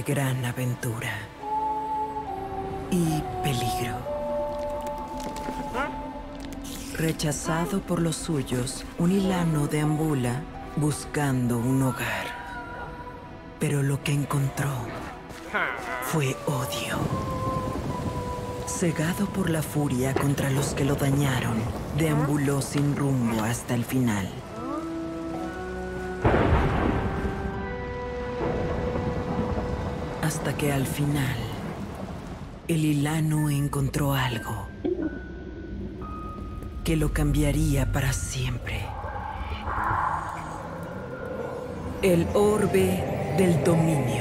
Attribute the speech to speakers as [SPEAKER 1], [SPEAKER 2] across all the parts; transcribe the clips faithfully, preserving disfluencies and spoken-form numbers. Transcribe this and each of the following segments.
[SPEAKER 1] gran aventura y peligro. Rechazado por los suyos, un Ilano deambula buscando un hogar. Pero lo que encontró fue odio. Cegado por la furia contra los que lo dañaron, deambuló sin rumbo hasta el final. Hasta que al final, el Ilano encontró algo que lo cambiaría para siempre. El orbe del dominio.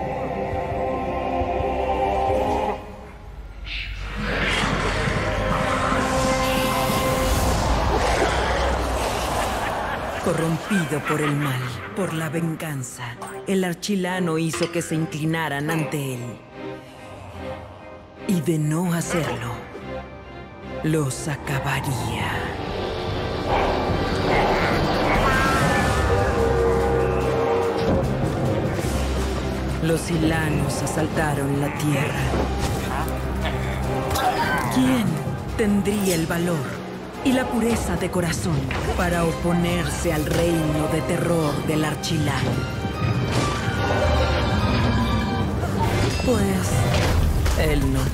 [SPEAKER 1] Corrompido por el mal, por la venganza, el Archilano hizo que se inclinaran ante él. Y de no hacerlo, los acabaría. Los Ilanos asaltaron la tierra. ¿Quién tendría el valor y la pureza de corazón para oponerse al reino de terror del Archilano? Pues él no.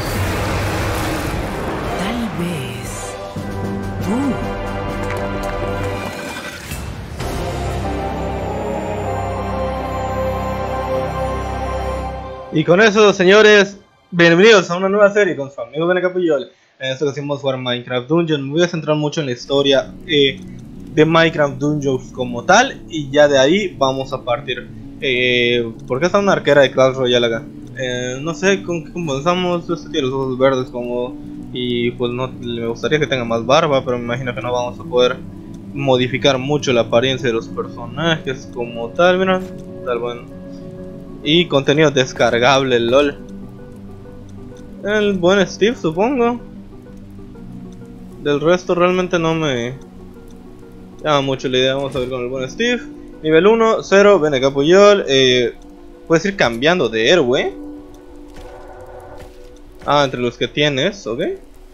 [SPEAKER 1] Tal vez tú.
[SPEAKER 2] Y con eso, señores, bienvenidos a una nueva serie con su amigo Bene Capuyol. En esta ocasión vamos a jugar Minecraft Dungeon. Me voy a centrar mucho en la historia eh, de Minecraft Dungeons como tal, y ya de ahí vamos a partir. Eh, ¿Por qué está una arquera de Clash Royale acá? Eh, no sé con qué comenzamos. Este tiene los ojos verdes como... Y pues no, me gustaría que tenga más barba, pero me imagino que no vamos a poder modificar mucho la apariencia de los personajes como tal. Mira, tal bueno. Y contenido descargable, lol. El buen Steve, supongo. Del resto realmente no me llama mucho la idea. Vamos a ver con el buen Steve. Nivel uno, cero, Bene Capuyol. eh, Puedes ir cambiando de héroe. Ah, entre los que tienes, ok.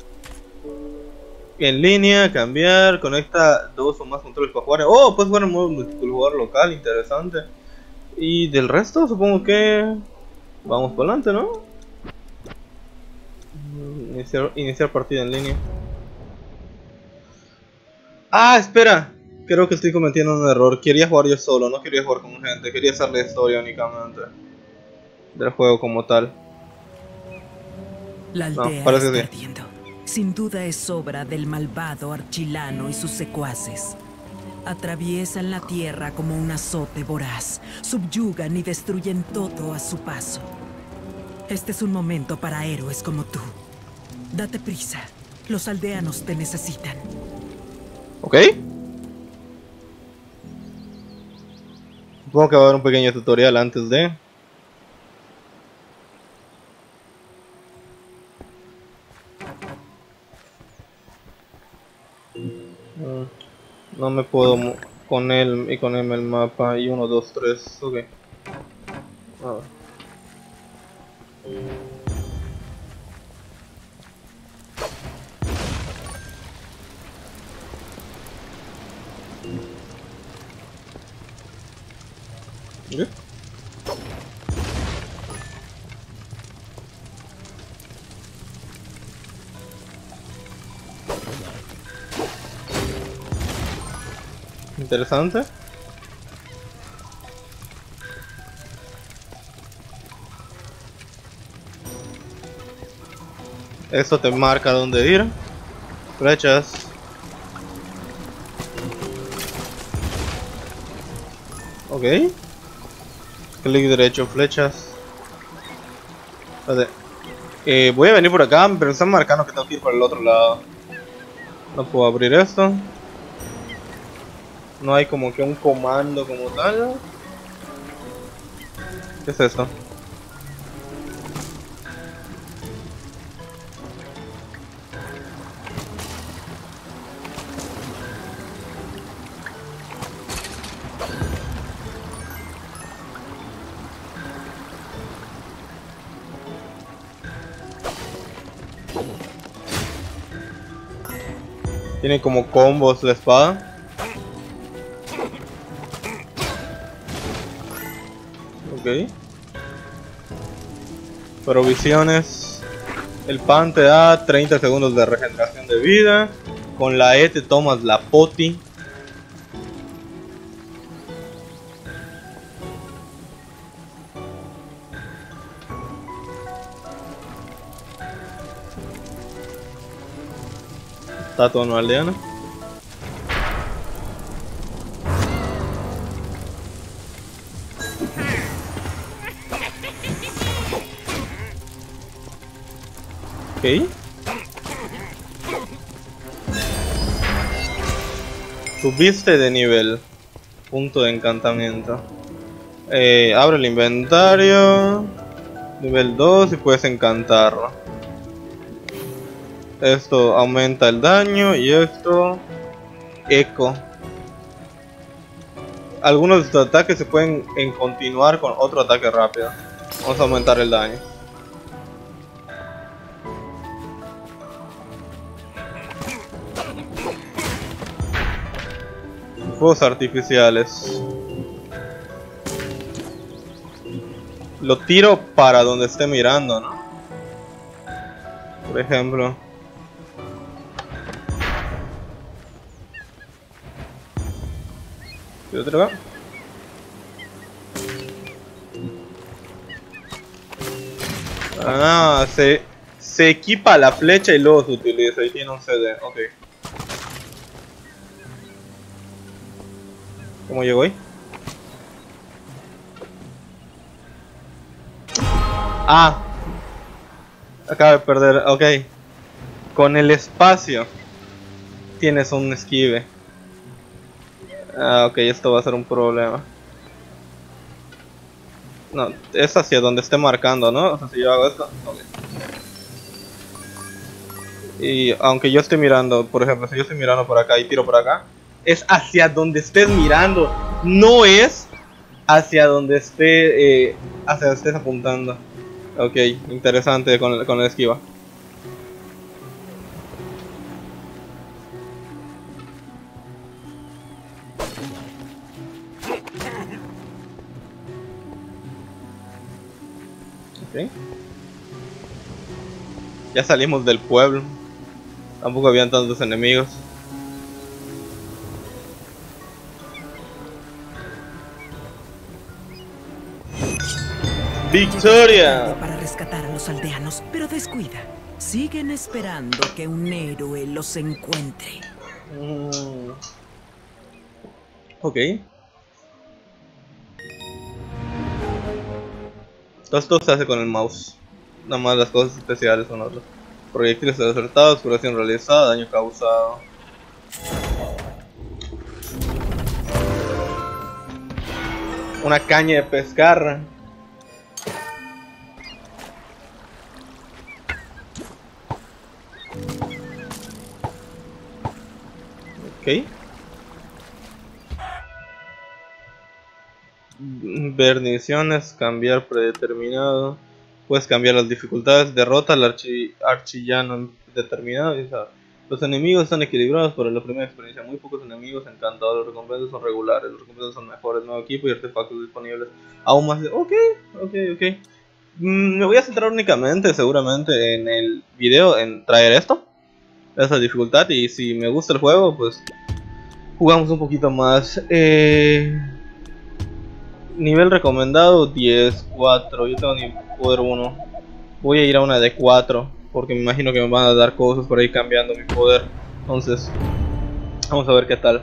[SPEAKER 2] En línea, cambiar, conecta dos o más controles para jugar. Oh, puedes jugar en modo multijugador local, interesante. Y del resto supongo que vamos para adelante, ¿no? Iniciar, iniciar partida en línea. Ah, espera. Creo que estoy cometiendo un error. Quería jugar yo solo, no quería jugar con gente. Quería hacer la historia únicamente del juego como tal.
[SPEAKER 1] La aldea
[SPEAKER 2] No,
[SPEAKER 1] está
[SPEAKER 2] sí.
[SPEAKER 1] ardiendo. Sin duda es obra del malvado Archilano y sus secuaces. Atraviesan la tierra como un azote voraz, subyugan y destruyen todo a su paso. Este es un momento para héroes como tú. Date prisa, los aldeanos te necesitan.
[SPEAKER 2] Ok. Supongo que va a haber un pequeño tutorial antes de... No me puedo con él y con él el mapa. Y uno, dos, tres. Ok. A ver. ¿Qué? Interesante. Esto te marca dónde ir. Flechas. Ok. Clic derecho, flechas. Espérate. Eh, voy a venir por acá, pero están marcando que tengo que ir por el otro lado. No puedo abrir esto. No hay como que un comando como tal. ¿Qué es esto? Tiene como combos la espada. Ok. Provisiones. El pan te da treinta segundos de regeneración de vida. Con la E te tomas la poti. Estatua no aldeana. Ok. Subiste de nivel. Punto de encantamiento. Eh, abre el inventario. Nivel dos y puedes encantarlo. Esto aumenta el daño y esto eco. Algunos de estos ataques se pueden en continuar con otro ataque rápido. Vamos a aumentar el daño. Fuegos artificiales. Lo tiro para donde esté mirando, ¿no? Por ejemplo. ¿Y otro acá? Ah, se, se equipa la flecha y luego se utiliza y tiene un C D, ok. ¿Cómo llegó ahí? Ah, acabo de perder, ok. Con el espacio tienes un esquive. Ah, ok, esto va a ser un problema. No, es hacia donde esté marcando, ¿no? O sea, si yo hago esto, okay. Y aunque yo esté mirando, por ejemplo, si yo estoy mirando por acá y tiro por acá, es hacia donde estés mirando, no es hacia donde esté, eh, hacia donde estés apuntando. Ok, interesante con, con la esquiva. Okay. Ya salimos del pueblo. Tampoco habían tantos enemigos. ¡Victoria!
[SPEAKER 1] Para rescatar a los aldeanos, pero descuida. Siguen esperando que un héroe los encuentre.
[SPEAKER 2] Mm. Ok. Todo esto se hace con el mouse. Nada más las cosas especiales son otras. Proyectiles acertados, curación realizada, daño causado. Una caña de pescar. Ok. Verniciones, cambiar predeterminado. Puedes cambiar las dificultades. Derrota al archi archillano determinado. Los enemigos están equilibrados para la primera experiencia. Muy pocos enemigos encantados. Los recompensas son regulares. Los recompensas son mejores. Nuevo equipo y artefactos disponibles. Aún más. De... Ok, ok, ok. Mm, me voy a centrar únicamente, seguramente, en el video, en traer esto. Esa dificultad. Y si me gusta el juego, pues jugamos un poquito más. Eh... Nivel recomendado diez, cuatro, yo tengo ni poder uno. Voy a ir a una de cuatro, porque me imagino que me van a dar cosas por ahí cambiando mi poder. Entonces, vamos a ver qué tal.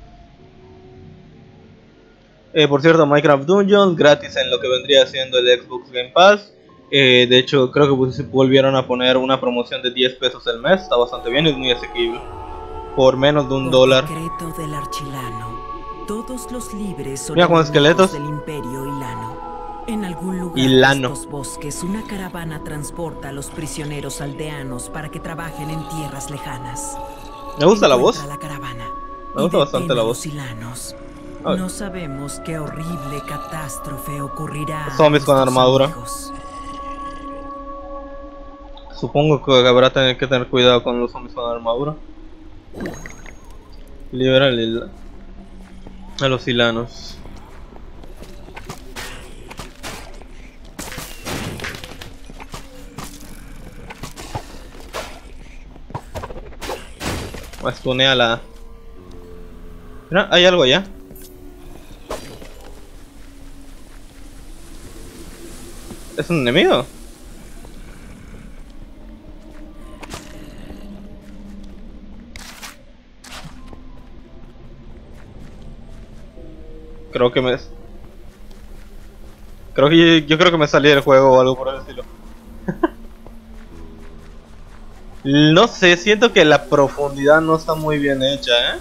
[SPEAKER 2] Eh, por cierto, Minecraft Dungeons, gratis en lo que vendría siendo el Xbox Game Pass. Eh, de hecho, creo que pues, volvieron a poner una promoción de diez pesos al mes. Está bastante bien, es muy asequible. Por menos de un
[SPEAKER 1] por
[SPEAKER 2] dólar.
[SPEAKER 1] Decreto del Archilano. Todos los libres son
[SPEAKER 2] Mira con esqueletos
[SPEAKER 1] del Imperio Ilano. En algún lugar
[SPEAKER 2] Ilano.
[SPEAKER 1] de estos bosques, una caravana transporta a los prisioneros aldeanos para que trabajen en tierras lejanas.
[SPEAKER 2] Me gusta la voz.
[SPEAKER 1] La caravana
[SPEAKER 2] Me gusta bastante la voz.
[SPEAKER 1] Ilanos. No sabemos qué horrible catástrofe ocurrirá.
[SPEAKER 2] Zombies con armadura.
[SPEAKER 1] Amigos.
[SPEAKER 2] Supongo que habrá tener que tener cuidado con los zombies con armadura. Libera el, a los hilanos. Bastonea la... Mira, hay algo allá. ¿Es un enemigo? Creo que me... Creo que yo, yo creo que me salí del juego o algo por el estilo. No sé, siento que la profundidad no está muy bien hecha, ¿eh?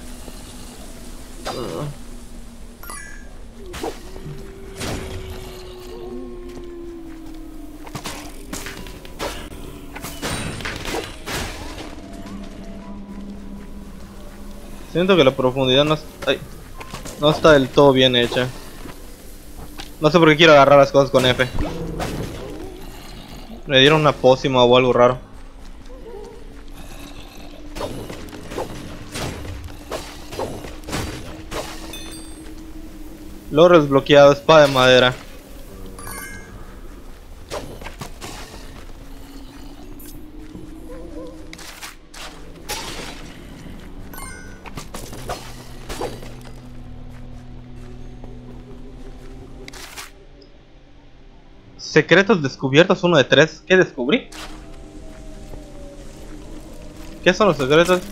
[SPEAKER 2] Siento que la profundidad no, ay, no está del todo bien hecha. No sé por qué quiero agarrar las cosas con F. Me dieron una pócima o algo raro. Logro desbloqueado, espada de madera. Secretos descubiertos, uno de tres. ¿Qué descubrí? ¿Qué son los secretos?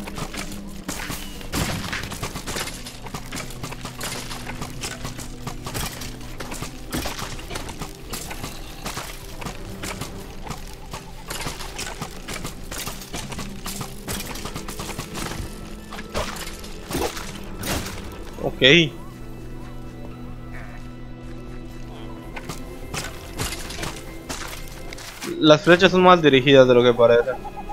[SPEAKER 2] Ok. Las flechas son más dirigidas de lo que parece.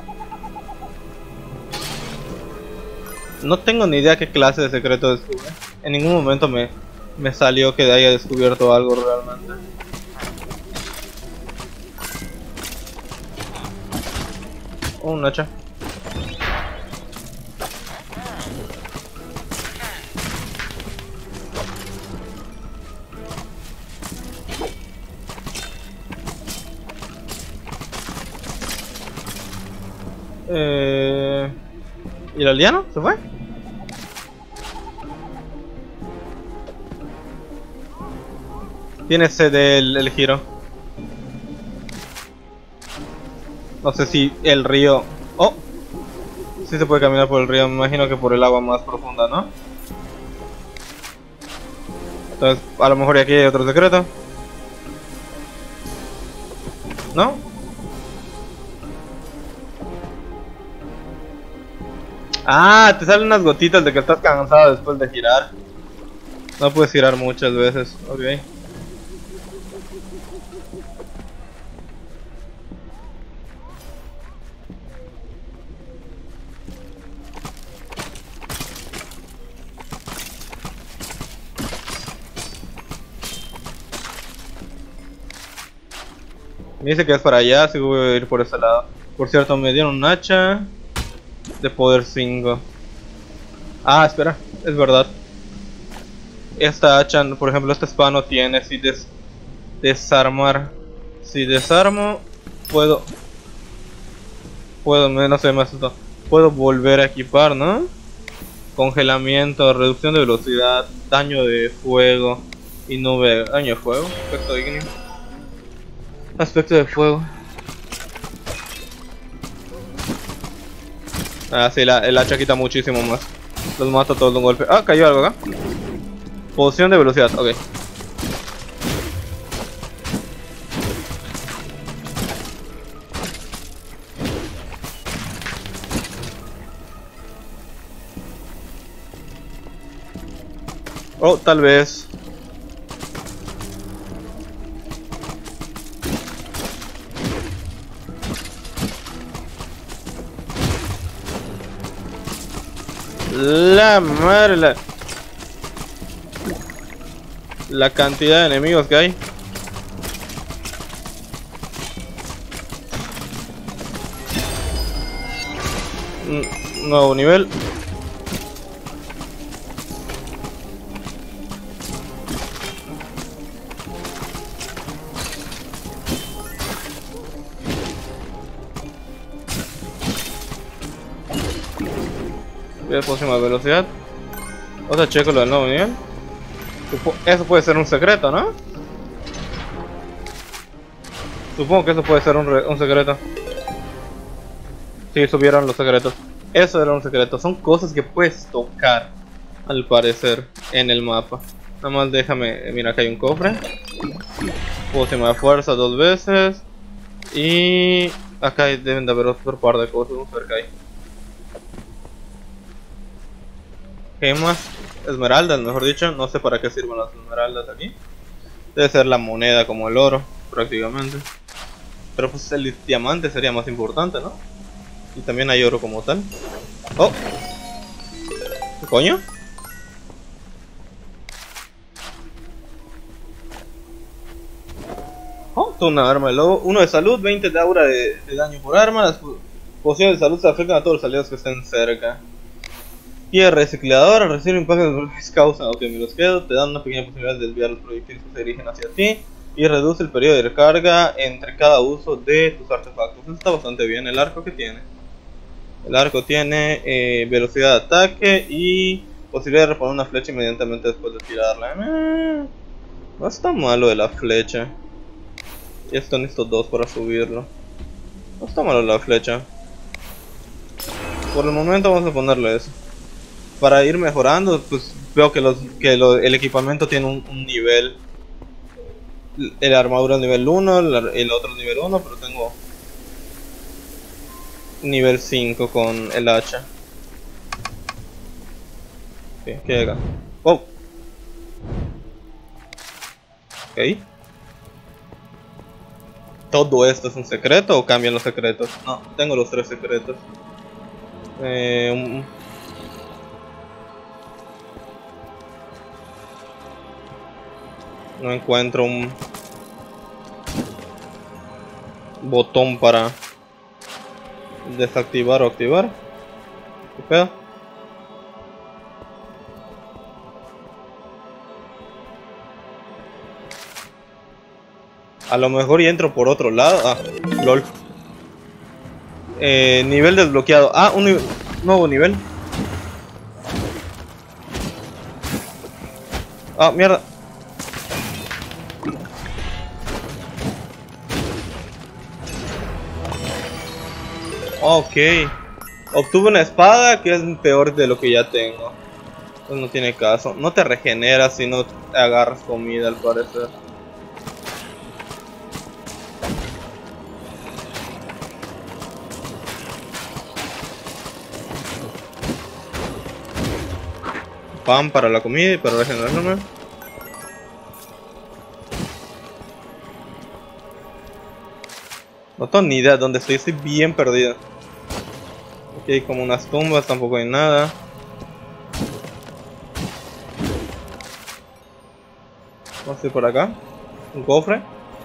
[SPEAKER 2] No tengo ni idea qué clase de secreto descubrí. En ningún momento me, me salió que haya descubierto algo realmente. Oh, un hacha. Eh... ¿Y el aldeano? ¿Se fue? Tiene sede el, el giro. No sé si el río... Oh, sí se puede caminar por el río. Me imagino que por el agua más profunda, ¿no? Entonces, a lo mejor aquí hay otro secreto. ¿No? Ah, te salen unas gotitas de que estás cansado después de girar. No puedes girar muchas veces, ok. Me dice que es para allá, así que voy a ir por ese lado. Por cierto, me dieron un hacha de poder cinco. Ah, espera, es verdad. Esta hacha, por ejemplo, esta espada no tiene. Si des desarmar. Si desarmo, puedo. Puedo, no sé más esto. Puedo volver a equipar, ¿no? Congelamiento, reducción de velocidad, daño de fuego y nube. Daño de fuego, aspecto de ignio. Aspecto de fuego. Ah, sí, la, el hacha quita muchísimo más. Los mato todos de un golpe. Ah, cayó algo acá. Poción de velocidad, ok. Oh, tal vez. La madre, la... la cantidad de enemigos que hay. Un nuevo nivel. Próxima velocidad. Otra checo lo del nuevo nivel. Eso puede ser un secreto, ¿no? Supongo que eso puede ser un, un secreto. Sí, subieron los secretos. Eso era un secreto. Son cosas que puedes tocar, al parecer, en el mapa. Nada más déjame. Mira, acá hay un cofre. Pócima de fuerza dos veces. Y acá deben de haber otro par de cosas. Vamos a ver qué hay. Gemas, esmeraldas, mejor dicho. No sé para qué sirven las esmeraldas aquí. Debe ser la moneda como el oro, prácticamente. Pero pues el diamante sería más importante, ¿no? Y también hay oro como tal. Oh, ¿qué coño? Oh, toda una arma de lobo. Uno de salud, veinte de aura de, de daño por arma. Las pociones de salud se afectan a todos los aliados que estén cerca. Y el reciclador, al recibir impacto de causa, ok, me los quedo, te dan una pequeña posibilidad de desviar los proyectiles que se dirigen hacia ti y reduce el periodo de recarga entre cada uso de tus artefactos. Eso está bastante bien. El arco que tiene. El arco tiene eh, velocidad de ataque y posibilidad de reponer una flecha inmediatamente después de tirarla. Eh, no está malo de la flecha. Y están estos dos para subirlo. No está malo la flecha. Por el momento vamos a ponerle eso. Para ir mejorando, pues veo que, los, que lo, el equipamiento tiene un, un nivel. La armadura es nivel uno, la, el otro es nivel uno, pero tengo nivel cinco con el hacha. Okay, ¿qué hay acá? Oh. Ok. ¿Todo esto es un secreto o cambian los secretos? No, tengo los tres secretos. Eh... Un, No encuentro un botón para desactivar o activar. ¿Qué pedo? A lo mejor y entro por otro lado. Ah, lol. Eh, nivel desbloqueado. Ah, un nivel, nuevo nivel. Ah, mierda. Ok, obtuve una espada que es peor de lo que ya tengo. Pues no tiene caso. No te regeneras si no te agarras comida, al parecer. Pan para la comida y para regenerarme. No tengo ni idea de dónde estoy, estoy bien perdido. Aquí hay como unas tumbas, tampoco hay nada. Vamos a ir por acá. Un cofre.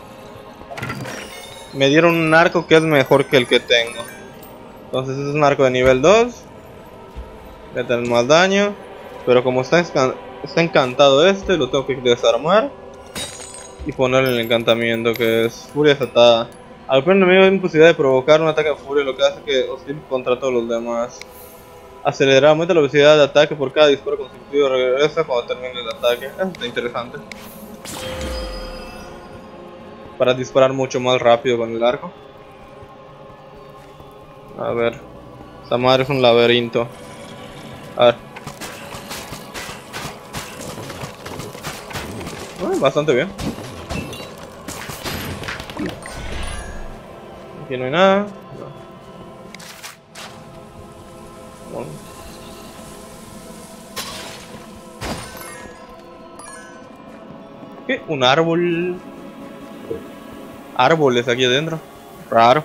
[SPEAKER 2] Me dieron un arco que es mejor que el que tengo. Entonces es un arco de nivel dos. Voy a tener más daño. Pero como está, está encantado este, lo tengo que desarmar. Y ponerle el encantamiento que es Furia Desatada. Al primer enemigo hay imposibilidad de provocar un ataque de furia, lo que hace que oscile contra todos los demás. Acelerar, aumenta la velocidad de ataque por cada disparo consecutivo, regresa cuando termine el ataque. Eso está interesante. Para disparar mucho más rápido con el arco. A ver. Esta madre es un laberinto. A ver. Bueno, bastante bien. Aquí no hay nada. No. Bueno. ¿Qué? Un árbol. Árboles aquí adentro. Raro.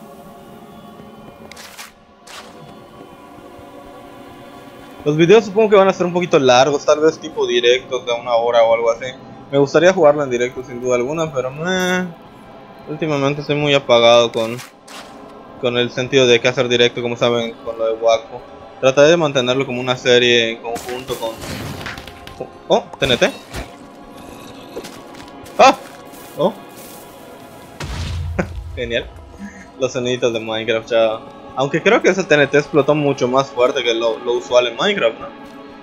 [SPEAKER 2] Los videos supongo que van a ser un poquito largos, tal vez tipo directos de una hora o algo así. Me gustaría jugarlo en directo sin duda alguna, pero meh. Últimamente estoy muy apagado con con el sentido de que hacer directo, como saben, con lo Wakfu. Trataré de mantenerlo como una serie en conjunto con... Oh, T N T. ¡Ah! Oh. Genial. Los soniditos de Minecraft ya... Aunque creo que ese T N T explotó mucho más fuerte que lo, lo usual en Minecraft, ¿no?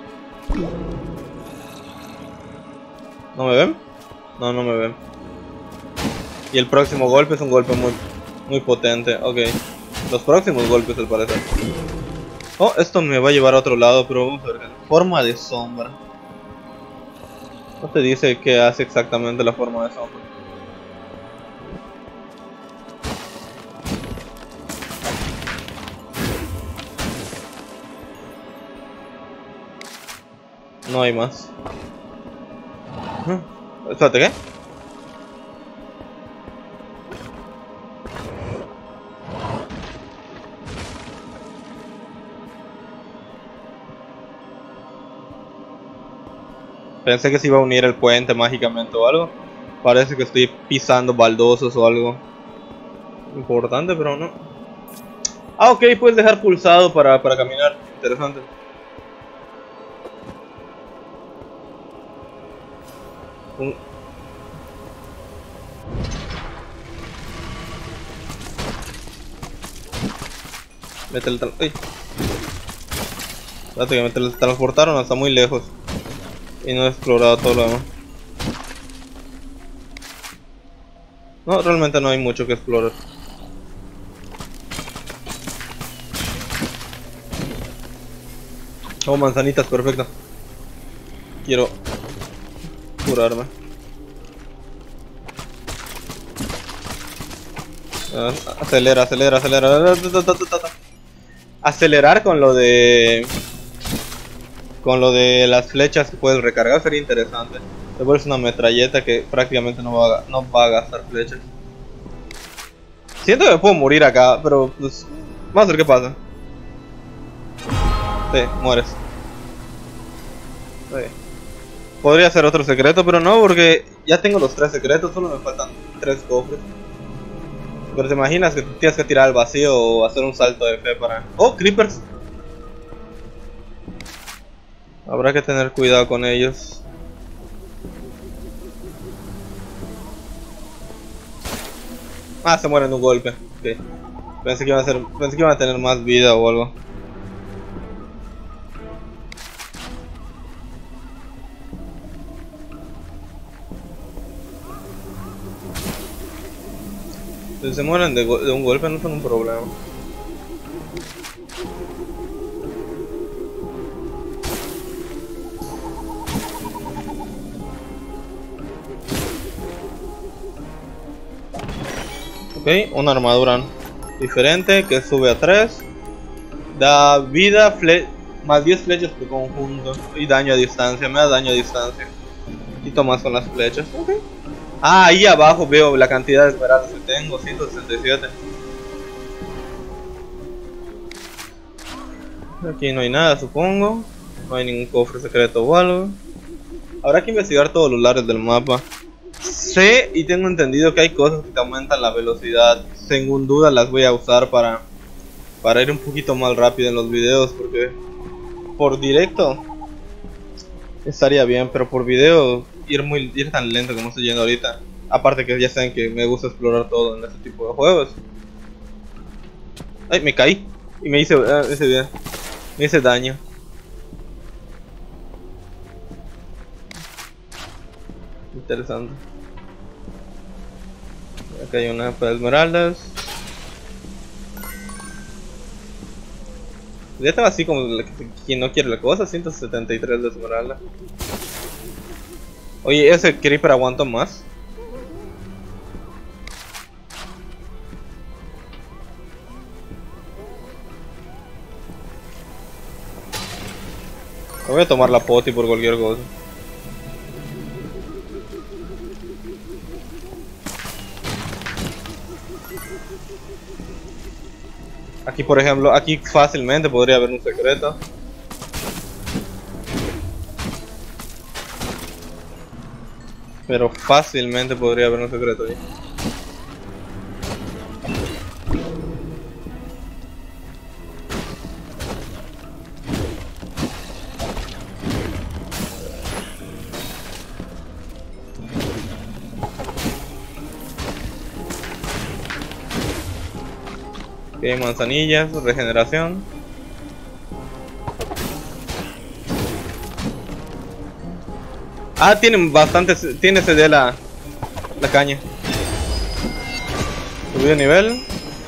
[SPEAKER 2] ¿No me ven? No, no me ven. Y el próximo golpe es un golpe muy, muy potente. Ok. Los próximos golpes al parecer. Oh, esto me va a llevar a otro lado, pero vamos a ver. Forma de sombra. No te dice qué hace exactamente la forma de sombra. No hay más. ¿Mm? Espérate, ¿qué? Pensé que se iba a unir el puente mágicamente o algo. Parece que estoy pisando baldosos o algo importante, pero no. Ah, ok, puedes dejar pulsado para, para caminar. Interesante. Un... Me teletra... ¡Ay! Espérate que me teletransportaron hasta muy lejos. Y no he explorado todo lo demás. No, realmente no hay mucho que explorar. Oh, manzanitas, perfecto. Quiero curarme. Ah, acelera, acelera, acelera. Acelerar con lo de... Con lo de las flechas que puedes recargar sería interesante. Te vuelves una metralleta que prácticamente no va, a, no va a gastar flechas. Siento que me puedo morir acá, pero pues... Vamos a ver qué pasa. Sí, mueres. Sí. Podría ser otro secreto, pero no, porque ya tengo los tres secretos, solo me faltan tres cofres. Pero te imaginas que tienes que tirar al vacío o hacer un salto de fe para... ¡Oh, creepers! Habrá que tener cuidado con ellos. Ah, se mueren de un golpe. Okay. Pensé que iban a ser, pensé que iban a tener más vida o algo. Si se mueren de, de un golpe no son un problema. Ok, una armadura diferente que sube a tres. Da vida, fle más diez flechas por conjunto. Y daño a distancia, me da daño a distancia. Quito más con las flechas. Ok. Ah, ahí abajo veo la cantidad de esmeraldas que tengo, ciento sesenta y siete. Aquí no hay nada, supongo. No hay ningún cofre secreto o algo. Habrá que investigar todos los lares del mapa. Sé y tengo entendido que hay cosas que te aumentan la velocidad. Sin duda las voy a usar para, para ir un poquito más rápido en los videos, porque por directo estaría bien, pero por video ir muy ir tan lento como estoy yendo ahorita. Aparte que ya saben que me gusta explorar todo en este tipo de juegos. Ay, me caí y me hice, ah, hice bien. Me hice daño. Interesante. Acá hay una para esmeraldas. Ya estaba así como quien no quiere la cosa. ciento setenta y tres de esmeralda. Oye, ese creeper aguanta más. Me voy a tomar la poti por cualquier cosa. Aquí por ejemplo, aquí fácilmente podría haber un secreto. Pero fácilmente podría haber un secreto ahí. Ok, manzanillas, regeneración. Ah, tienen bastantes. Tiene C D la, la caña. Subí de nivel.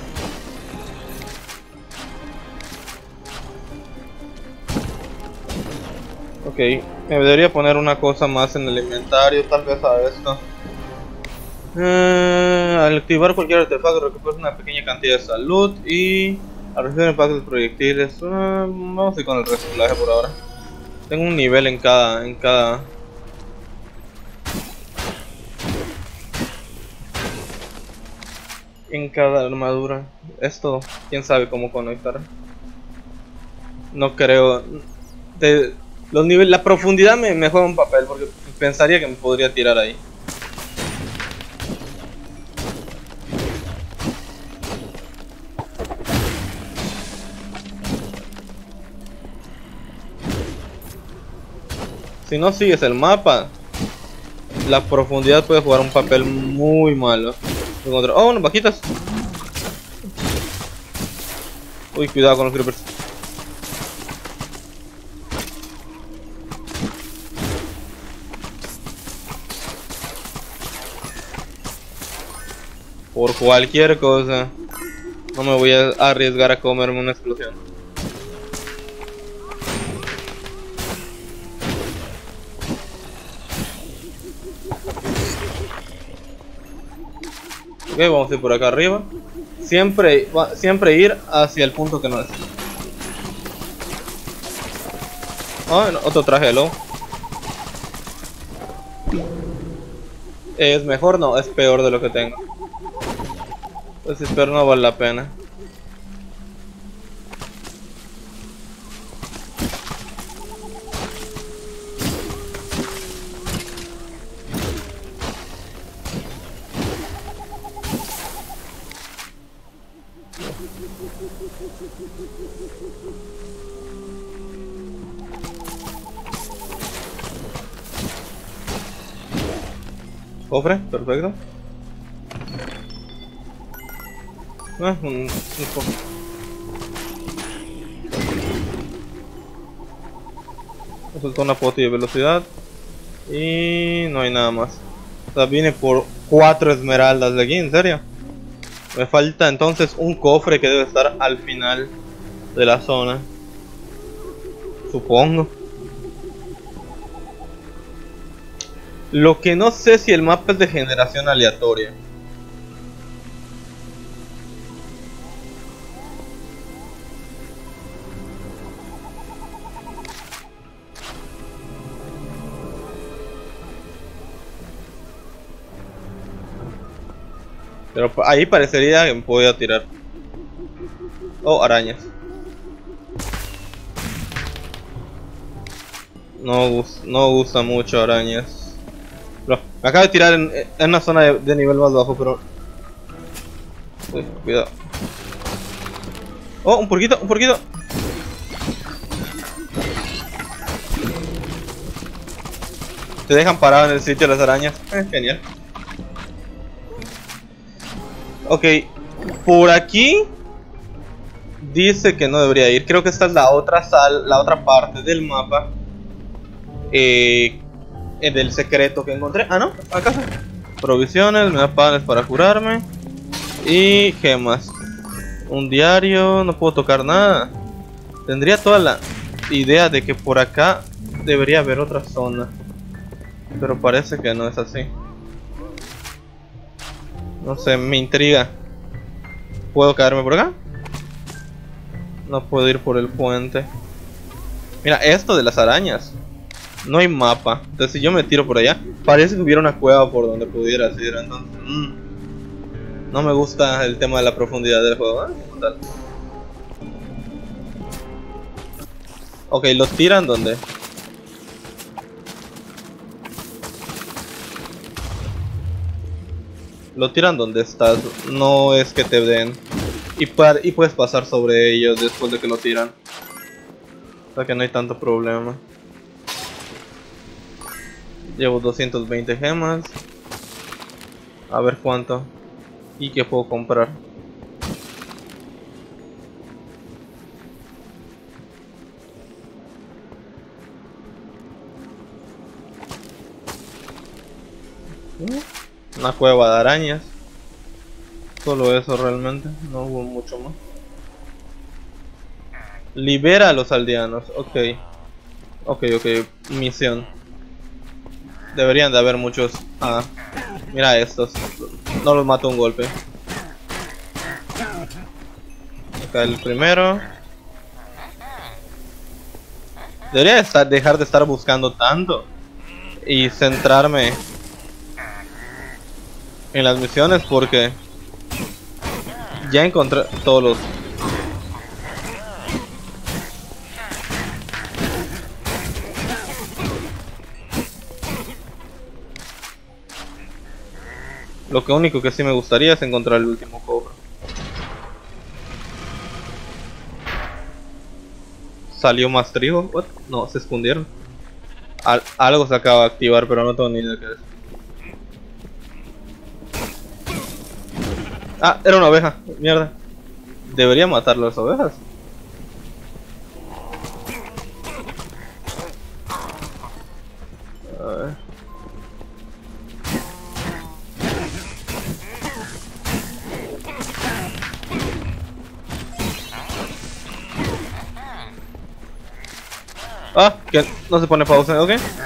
[SPEAKER 2] Ok, me debería poner una cosa más en el inventario, tal vez a esto. Eh, al activar cualquier artefacto recuperas una pequeña cantidad de salud y al recibir impactos de proyectiles. Eh, vamos a ir con el reciclaje por ahora. Tengo un nivel en cada, en cada. En cada armadura. Esto, quién sabe cómo conectar. No creo. De, los niveles, la profundidad me, me juega un papel porque pensaría que me podría tirar ahí. Si no sigues el mapa, la profundidad puede jugar un papel muy malo. Oh, unas vaquitas. Uy, cuidado con los creepers. Por cualquier cosa, no me voy a arriesgar a comerme una explosión. Ok, vamos a ir por acá arriba. Siempre, siempre ir hacia el punto que no es. Oh, no, otro traje de lobo. ¿Es mejor? No, es peor de lo que tengo. Pues espero no vale la pena. Cofre, perfecto. Ah, un, un cofre. Falta una poti de velocidad. Y no hay nada más. O sea, vine por cuatro esmeraldas de aquí, ¿en serio? Me falta entonces un cofre que debe estar al final de la zona. Supongo. Lo que no sé si el mapa es de generación aleatoria. Pero ahí parecería que me podía tirar. Oh, arañas. No, no gusta mucho arañas. Pero me acabo de tirar en, en una zona de, de nivel más bajo, pero... Uy, cuidado. Oh, un porquito, un porquito. Te dejan parado en el sitio las arañas. Eh, genial. Ok, por aquí dice que no debería ir. Creo que esta es la otra sal, la otra parte del mapa. Eh, del secreto que encontré. Ah, no, acá. Provisiones, me da panes para curarme. Y gemas. Un diario, no puedo tocar nada. Tendría toda la idea de que por acá debería haber otra zona, pero parece que no es así. No sé, me intriga. ¿Puedo caerme por acá? No puedo ir por el puente. Mira, esto de las arañas. No hay mapa. Entonces si yo me tiro por allá, parece que hubiera una cueva por donde pudiera ir. Entonces, mmm, no me gusta el tema de la profundidad del juego, ¿eh? Tal. Ok, ¿lo tiran dónde? Lo tiran donde estás. No es que te den. Y, y puedes pasar sobre ellos después de que lo tiran. O sea que no hay tanto problema. Llevo doscientas veinte gemas. A ver cuánto. Y qué puedo comprar. Una cueva de arañas. Solo eso realmente, no hubo mucho más. Libera a los aldeanos, ok. Ok, ok, misión. Deberían de haber muchos. Ah, mira estos. No los mato un golpe. Acá el primero. Debería estar, dejar de estar buscando tanto y centrarme en las misiones porque ya encontré todos los... Lo que único que sí me gustaría es encontrar el último cofre. ¿Salió más trigo? What? No, se escondieron. Al algo se acaba de activar, pero no tengo ni idea de qué es. Ah, era una oveja. Mierda. Debería matar las ovejas. A ver. Ah, que no se pone pausa, ok.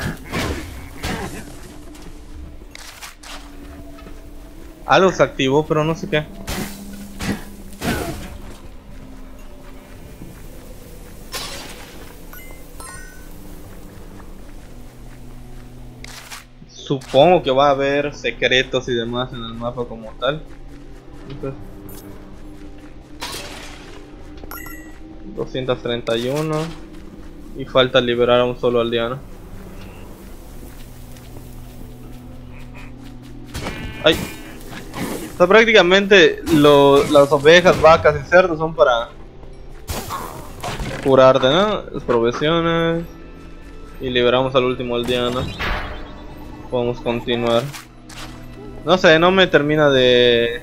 [SPEAKER 2] Algo se activó, pero no sé qué. Supongo que va a haber secretos y demás en el mapa como tal. Entonces, doscientos treinta y uno. Y falta liberar a un solo aldeano. Ay. O sea, prácticamente lo, las ovejas, vacas y cerdos son para curarte, ¿no? Las profesiones. Y liberamos al último aldeano. Podemos continuar. No sé, no me termina de...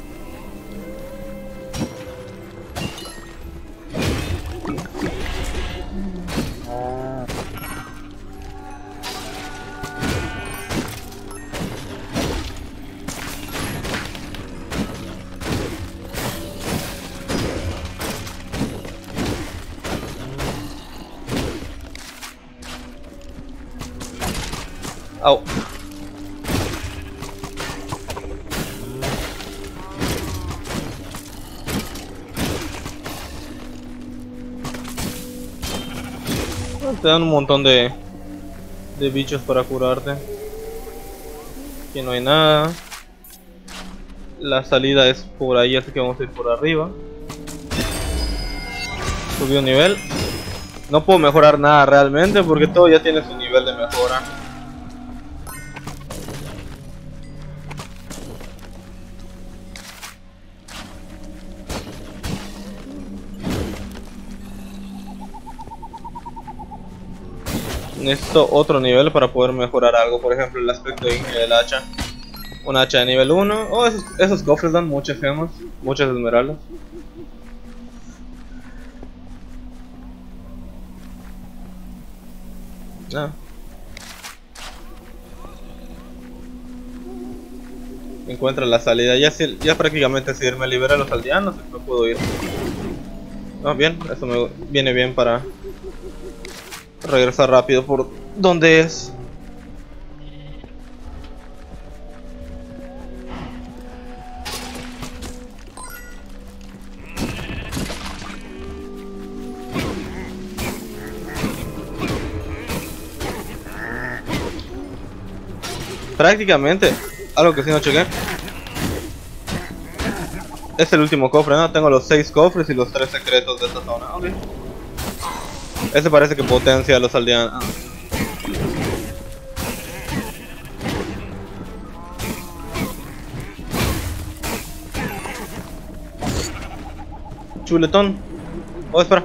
[SPEAKER 2] Au. Te dan un montón de de bichos para curarte. Aquí no hay nada. La salida es por ahí, así que vamos a ir por arriba. Subí un nivel. No puedo mejorar nada realmente porque todo ya tiene su nivel de mejora. Necesito otro nivel para poder mejorar algo, por ejemplo el aspecto del hacha. Un hacha de nivel uno. Oh, esos, esos cofres dan muchas gemas, muchas esmeraldas. Ah. Encuentra la salida. Ya, ya prácticamente si me libera a los aldeanos, me puedo ir. Ah, bien, eso me viene bien para regresar rápido por donde es. Prácticamente, algo que sí no chequé, es el último cofre, ¿no? Tengo los seis cofres y los tres secretos de esta zona. Okay. Ese parece que potencia a los aldeanos. Chuletón. Oh, espera.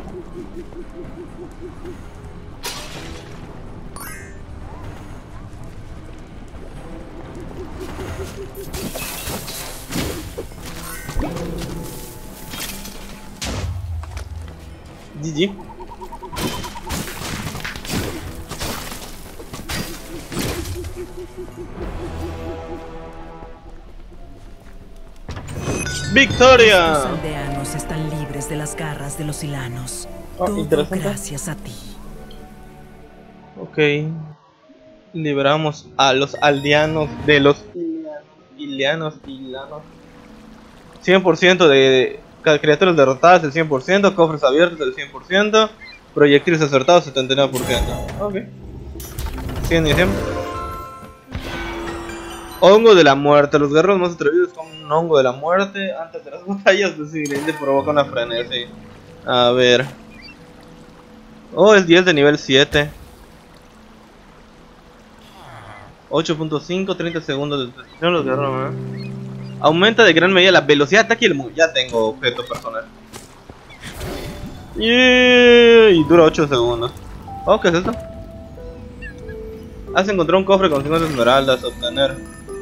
[SPEAKER 2] G G. ¡Victoria!
[SPEAKER 1] Los aldeanos están libres de las garras de los ilanos.
[SPEAKER 2] Oh,
[SPEAKER 1] Todo
[SPEAKER 2] interesante.
[SPEAKER 1] gracias a ti.
[SPEAKER 2] Ok. Liberamos a los aldeanos de los ilianos, ilianos. cien por ciento de criaturas derrotadas, el cien por ciento. Cofres abiertos, el cien por ciento. Proyectiles acertados, setenta y nueve por ciento. Ok. cien y cien. Hongo de la muerte. Los guerreros más atrevidos con un hongo de la muerte. Antes de las batallas, pues sí, provoca una frenesí. A ver. Oh, es diez de nivel siete. ocho punto cinco, treinta segundos de destrucción. Los guerreros, ¿eh? Aumenta de gran medida la velocidad de ataque y el move. Ya tengo objeto personal. Yeah, y dura ocho segundos. Oh, ¿qué es esto? Has encontrado un cofre con cincuenta esmeraldas. Obtener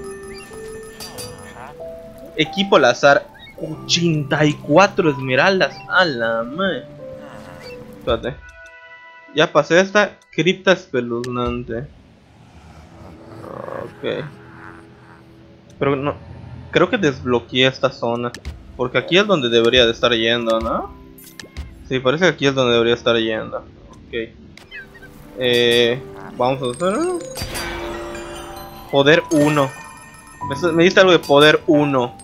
[SPEAKER 2] equipo al azar. ochenta y cuatro esmeraldas. A la madre. Espérate. Ya pasé esta. Cripta espeluznante. Ok. Pero no. Creo que desbloqueé esta zona. Porque aquí es donde debería de estar yendo, ¿no? Sí, parece que aquí es donde debería estar yendo. Ok. Eh, vamos a hacer poder uno. Me, me diste algo de poder uno.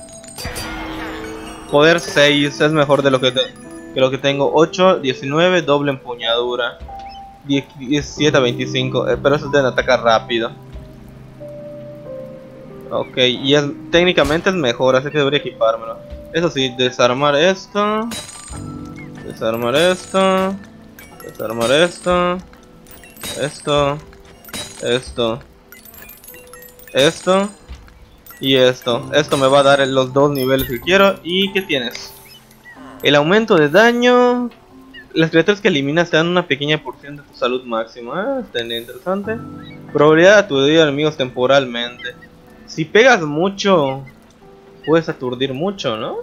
[SPEAKER 2] Poder seis es mejor de lo que, te, que lo que tengo. Ocho, diecinueve, doble empuñadura. diecisiete a veinticinco. Eh, pero eso deben atacar rápido. Ok, y es, técnicamente es mejor, así que debería equipármelo. Eso sí, desarmar esto. Desarmar esto. Desarmar esto. Esto. Esto. Esto. Y esto. Esto me va a dar los dos niveles que quiero. ¿Y qué tienes? El aumento de daño. Las criaturas que eliminas te dan una pequeña porción de tu salud máxima. Ah, está interesante. Probabilidad de aturdir a enemigos temporalmente. Si pegas mucho, puedes aturdir mucho, ¿no?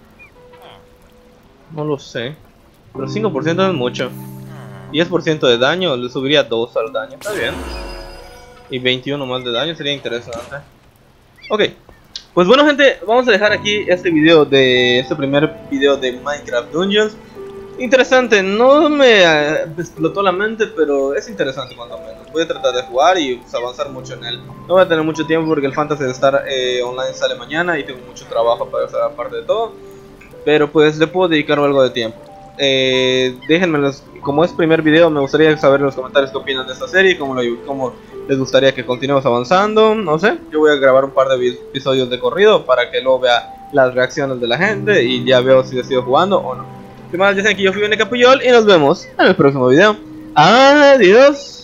[SPEAKER 2] No lo sé. Pero cinco por ciento es mucho. diez por ciento de daño, le subiría dos al daño. Está bien. Y veintiuno más de daño, sería interesante. Ok. Pues bueno, gente, vamos a dejar aquí este video de... Este primer video de Minecraft Dungeons. Interesante, no me eh, explotó la mente, pero es interesante cuando menos. Voy a tratar de jugar y pues, avanzar mucho en él. No voy a tener mucho tiempo porque el Fantasy de Star eh, Online sale mañana y tengo mucho trabajo para hacer aparte de todo. Pero pues le puedo dedicar algo de tiempo. Eh, déjenme, los, como es primer video, me gustaría saber en los comentarios qué opinan de esta serie, cómo, lo, cómo les gustaría que continuemos avanzando. No sé, yo voy a grabar un par de episodios de corrido para que luego vea las reacciones de la gente y ya veo si decido jugando o no. Sin más, ya saben que yo fui Veneca Puyol y nos vemos en el próximo video. Adiós.